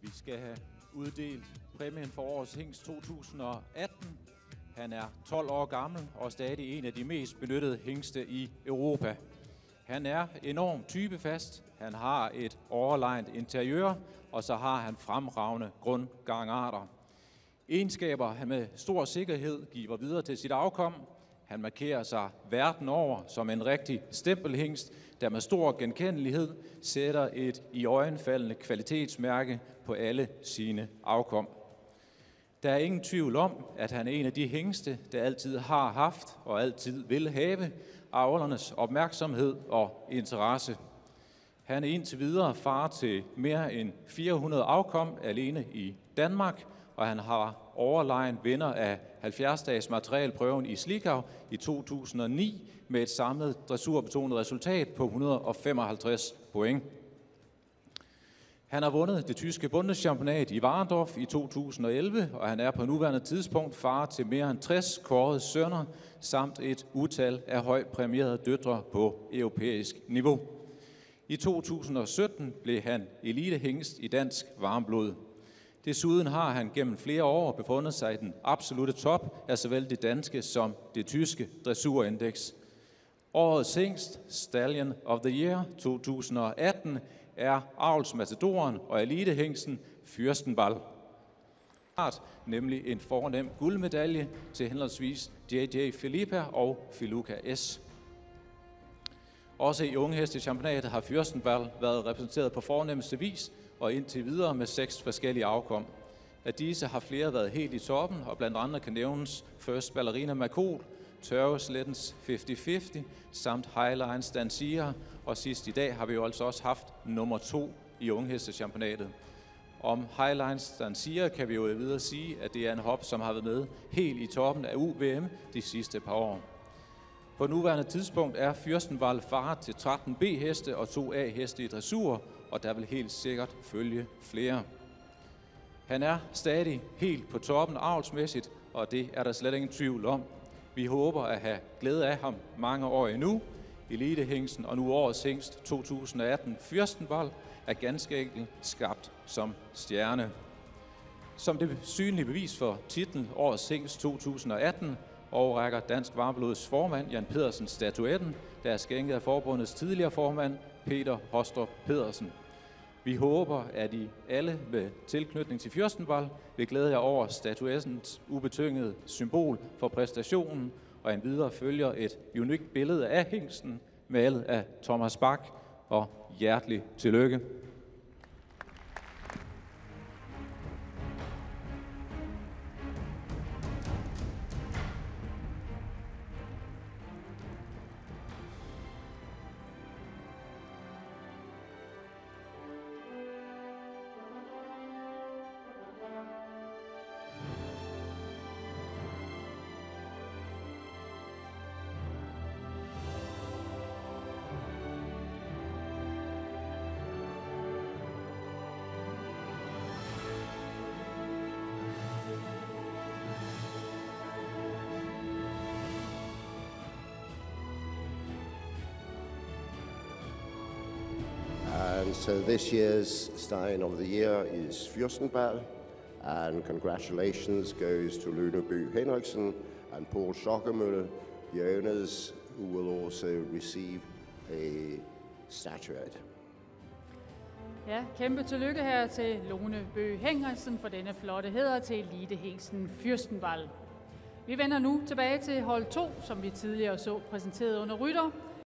Vi skal have uddelt præmien for årets hingst 2018. Han er 12 år gammel og stadig en af de mest benyttede hingste i Europa. Han er enormt typefast, han har et overlegent interiør, og så har han fremragende grundgangarter. Egenskaber han med stor sikkerhed giver videre til sit afkom. Han markerer sig verden over som en rigtig stempelhingst, der med stor genkendelighed sætter et iøjnefaldende kvalitetsmærke på alle sine afkom. Der er ingen tvivl om, at han er en af de hingste, der altid har haft og altid vil have avlernes opmærksomhed og interesse. Han er indtil videre far til mere end 400 afkom alene i Danmark, og han har overlegen vinder af 70-dages materialprøven i Zwickau i 2009 med et samlet dressurbetonet resultat på 155 point. Han har vundet det tyske Bundeschampionat i Warendorf i 2011, og han er på nuværende tidspunkt far til mere end 60 kårede sønner, samt et utal af højt præmierede døtre på europæisk niveau. I 2017 blev han elitehingst i dansk varmblod. Desuden har han gennem flere år befundet sig i den absolutte top af såvel det danske som det tyske dressurindeks. Årets hingst, Stallion of the Year 2018, er avlsmatadoren og elitehingsten Fürstenball. Nemlig en fornem guldmedalje til henholdsvis JJ Filippa og Filuka S. Også i unghestechampionatet har Fürstenball været repræsenteret på fornemmeste vis og indtil videre med 6 forskellige afkom. Af disse har flere været helt i toppen, og blandt andre kan nævnes First Ballerina Makol, Tørreslettens 50-50 samt Highlines Dancia, og sidst i dag har vi jo altså også haft nummer 2 i unghestechampionatet. Om Highlines Dancia kan vi jo videre sige, at det er en hop, som har været med helt i toppen af UVM de sidste par år. På nuværende tidspunkt er Fürstenball far til 13 B-heste og 2 A-heste i dressur, og der vil helt sikkert følge flere. Han er stadig helt på toppen avlsmæssigt, og det er der slet ingen tvivl om. Vi håber at have glæde af ham mange år endnu. Elitehingsten og nu årets hingst 2018 Fürstenball er ganske enkelt skabt som stjerne. Som det synlige bevis for titlen Årets hingst 2018 overrækker Dansk Varmblods formand Jan Pedersen statuetten, der er skænket af forbundets tidligere formand Peter Hostrup Pedersen. Vi håber, at I alle med tilknytning til Fürstenball vil glæde jer over statuettens ubetyngede symbol for præstationen, og endvidere følger et unikt billede af hingsten, malet af Thomas Bach, og hjertelig tillykke. And so this year's Stallion of the Year is Fürstenball, and congratulations goes to Lone Bøgh Henriksen and Paul Schockermüller, the owners, who will also receive a statuette. Ja, kæmpe tillykke her til Lone Bøgh Henriksen for denne flotte hæder til elitehingsten Fürstenball. Vi vender nu tilbage til hold 2, som vi tidligere så præsenteret under rytter.